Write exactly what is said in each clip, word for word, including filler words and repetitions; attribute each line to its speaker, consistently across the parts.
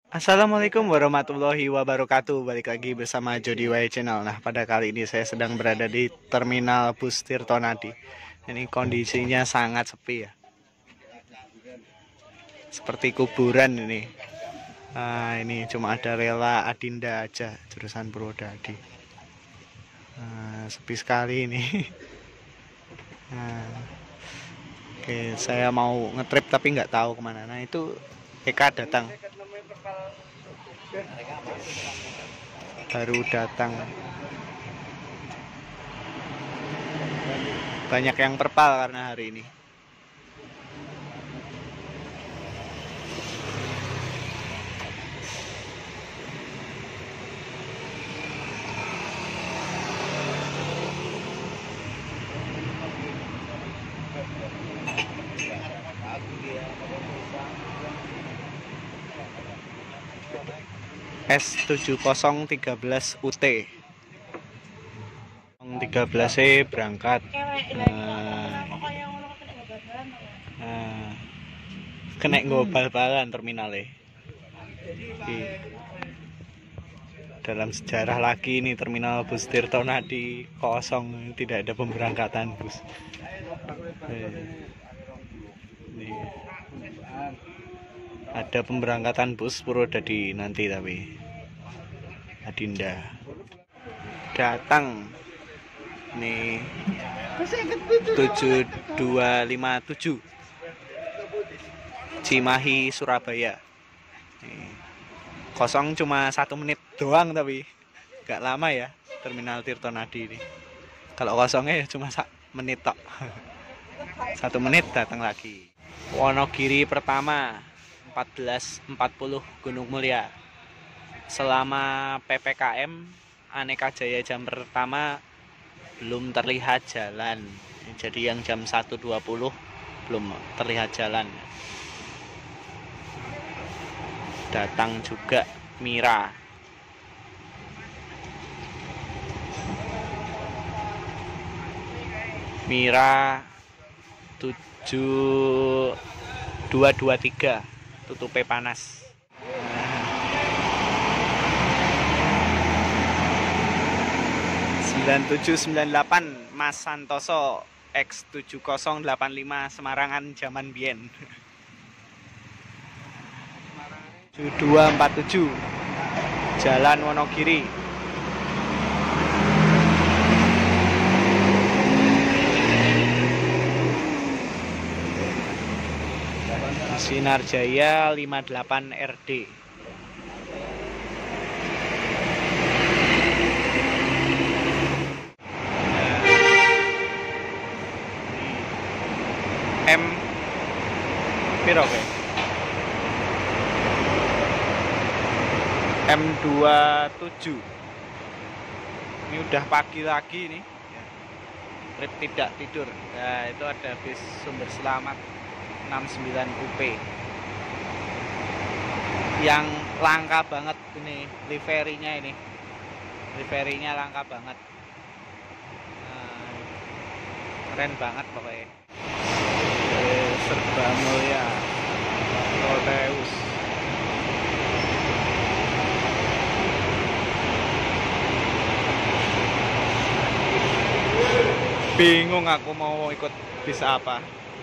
Speaker 1: Assalamualaikum warahmatullahi wabarakatuh. Balik lagi bersama Jody Y Channel. Nah, pada kali ini saya sedang berada di Terminal Bus Tirtonadi. Ini kondisinya sangat sepi ya. Seperti kuburan ini. Nah, ini cuma ada rela Adinda aja jurusan Purwodadi. Nah, sepi sekali ini. Nah, oke, saya mau ngetrip tapi nggak tahu kemana. Nah, itu Eka datang. Baru datang. Banyak yang perpal karena hari ini. S tujuh nol tiga belas U T tiga belas E berangkat. Nah, nah, kena ngobal-balan terminalnya. Dalam sejarah lagi ini terminal bus Tirtonadi kosong, tidak ada pemberangkatan bus. Ini. Ada pemberangkatan bus Purwodadi nanti tapi Adinda datang nih tujuh dua lima tujuh Cimahi Surabaya. Nih, kosong cuma satu menit doang tapi gak lama ya terminal Tirtonadi ini. Kalau kosongnya ya cuma sak menit tok. Satu menit datang lagi. Wonogiri pertama empat belas empat puluh Gunung Mulia. Selama P P K M Aneka Jaya jam pertama belum terlihat jalan. Jadi yang jam satu dua puluh belum terlihat jalan. Datang juga Mira. Mira tujuh dua dua tiga tutupe panas. sembilan tujuh sembilan delapan Mas Santoso X tujuh nol delapan lima Semarangan zaman Bien. tujuh dua empat tujuh Jalan Wonogiri. Sinar Jaya lima delapan R D. M piro ke? M dua puluh tujuh. Ini udah pagi lagi nih. Trip tidak tidur. Nah, itu ada bis Sumber Selamat enam sembilan U P. Yang langka banget ini liverynya ini. Liverynya langka banget. Nah, keren banget pokoknya. Serba Mulia Proteus. Bingung aku mau ikut bis apa.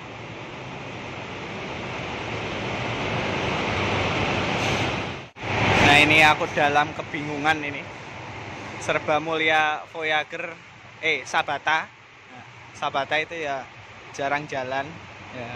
Speaker 1: Nah, ini aku dalam kebingungan ini. Serba Mulia Voyager eh Sabata. Nah, Sabata itu ya jarang jalan ya.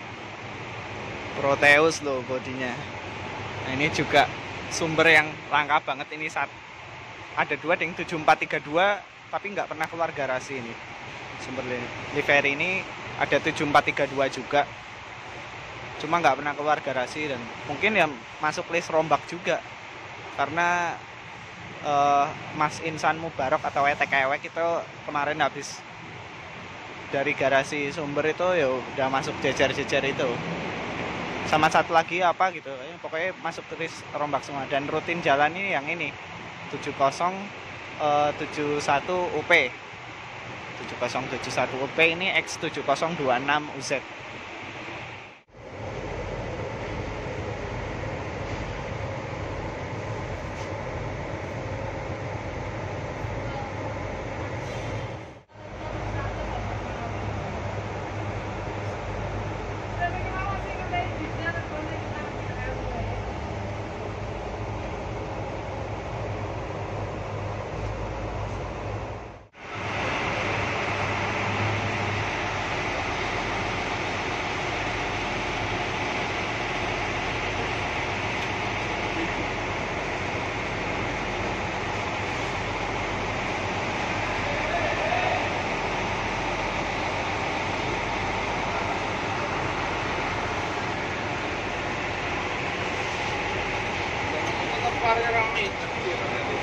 Speaker 1: Proteus loh bodinya. Nah, ini juga sumber yang langka banget ini. Saat ada dua ding tujuh empat tiga dua tapi nggak pernah keluar garasi ini. Sumber livery ini ada tujuh empat tiga dua juga, cuma nggak pernah keluar garasi dan mungkin ya masuk list rombak juga karena uh, Mas Insan Mubarok atau Etek Ewek itu kemarin habis dari garasi Sumber itu ya udah masuk jejer-jejer itu. Sama satu lagi apa gitu, pokoknya masuk list rombak semua dan rutin jalan ini yang ini tujuh nol tujuh satu U P. tujuh nol tujuh satu U P ini X tujuh nol dua enam U Z.
Speaker 2: trotoarnya ramai tapi dia nanti.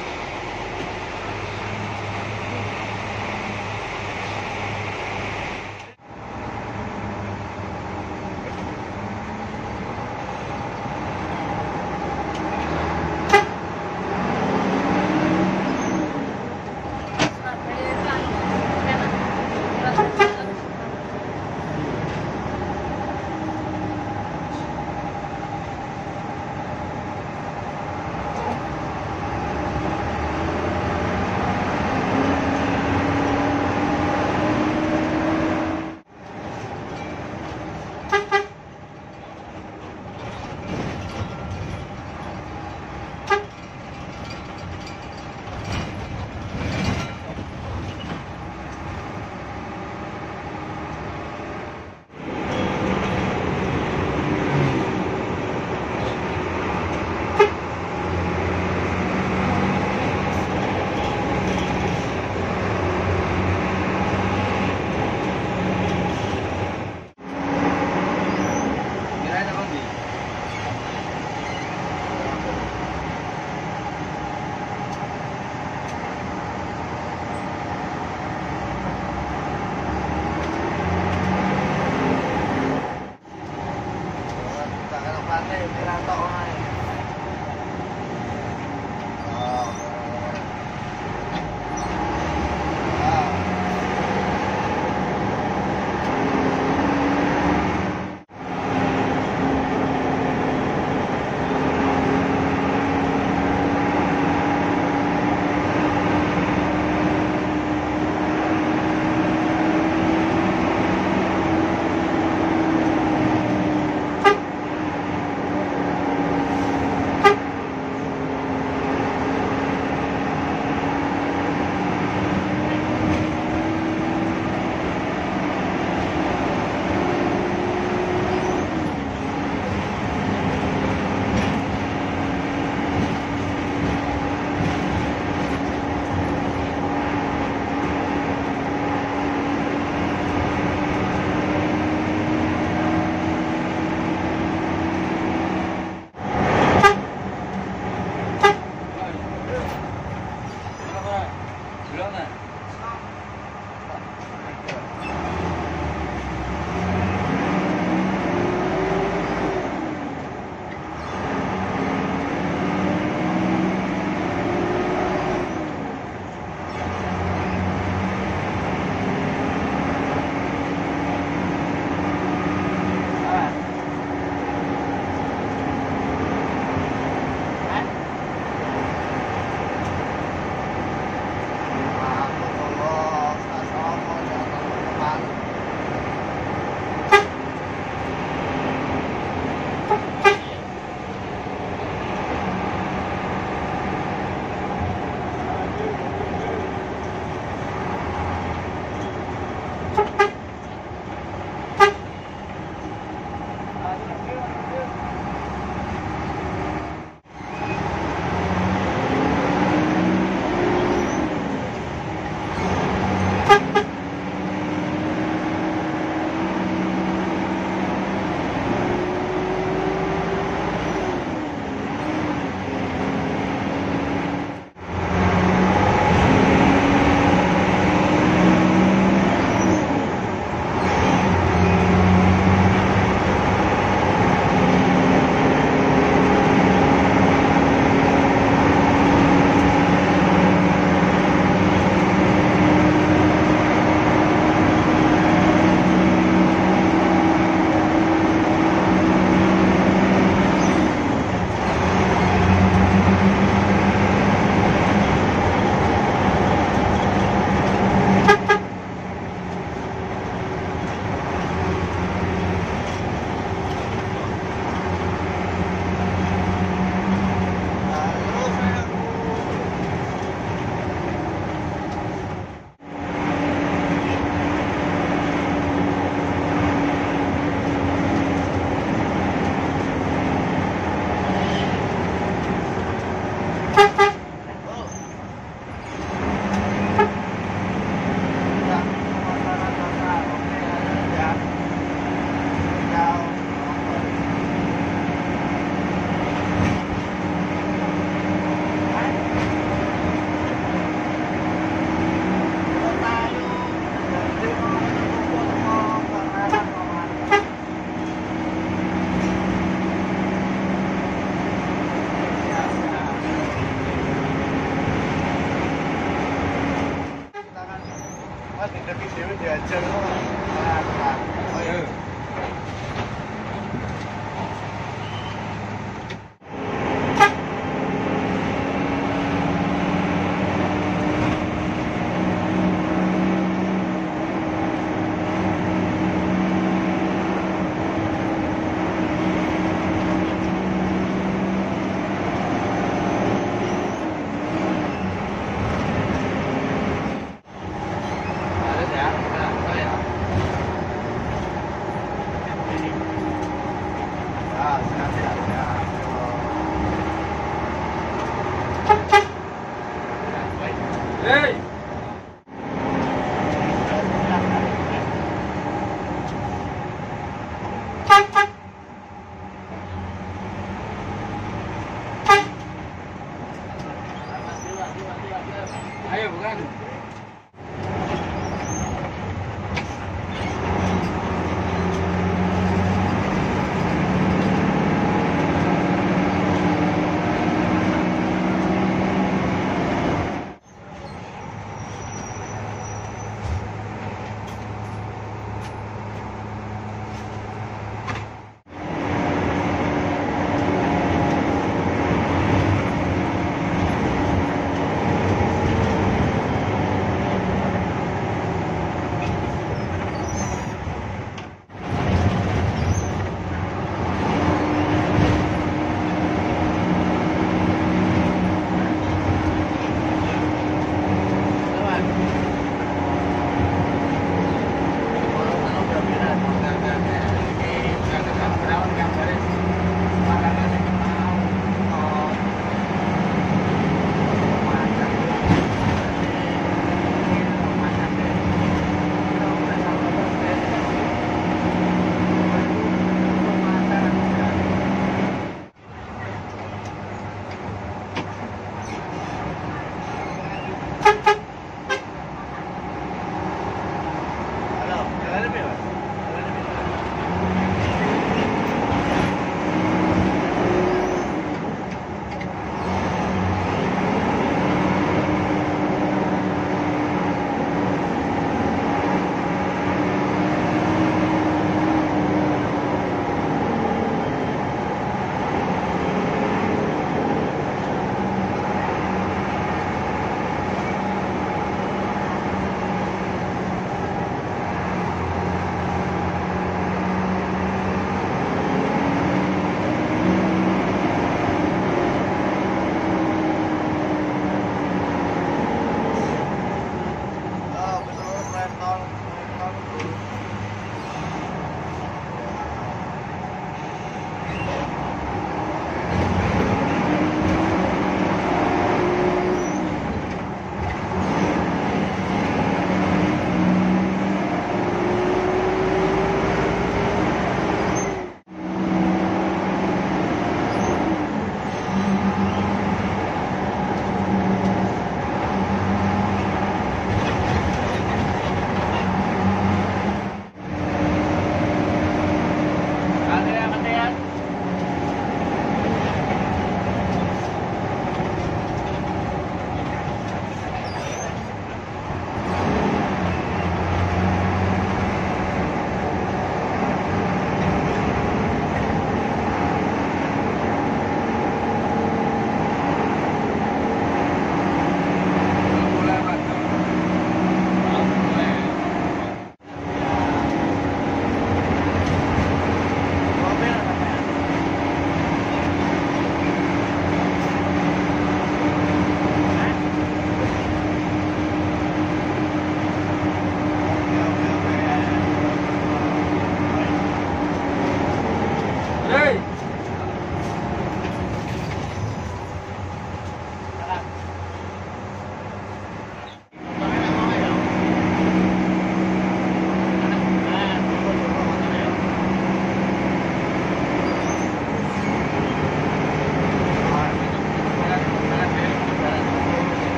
Speaker 2: Harus ya. Nah, ya.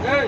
Speaker 2: Hey.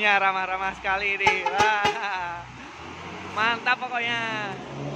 Speaker 1: krunya ramah-ramah sekali ini. Wah, mantap pokoknya.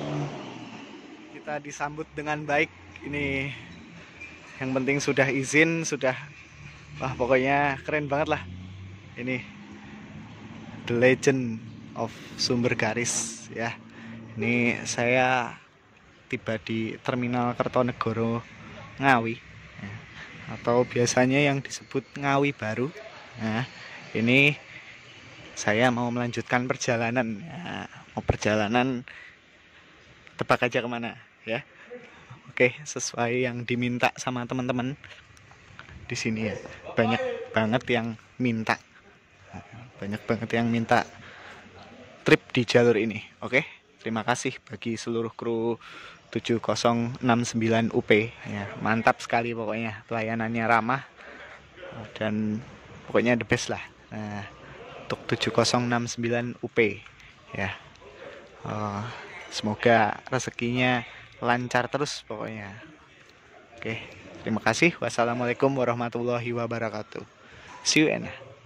Speaker 1: Kita disambut dengan baik ini. Yang penting sudah izin, sudah, wah pokoknya keren banget lah. Ini The Legend of Sumber Garis ya. Ini saya tiba di Terminal Kertonegoro Ngawi ya, atau biasanya yang disebut Ngawi Baru. Nah, ini saya mau melanjutkan perjalanan ya. Mau perjalanan, tebak aja kemana ya. Oke, sesuai yang diminta sama teman-teman di sini ya. Banyak banget yang minta, banyak banget yang minta trip di jalur ini. Oke, terima kasih bagi seluruh kru tujuh nol enam sembilan U P ya. Mantap sekali pokoknya, pelayanannya ramah dan pokoknya the best lah. Nah, untuk tujuh nol enam sembilan U P ya. Oh, semoga rezekinya lancar terus pokoknya. Oke, terima kasih. Wassalamualaikum warahmatullahi wabarakatuh. See you, Anna.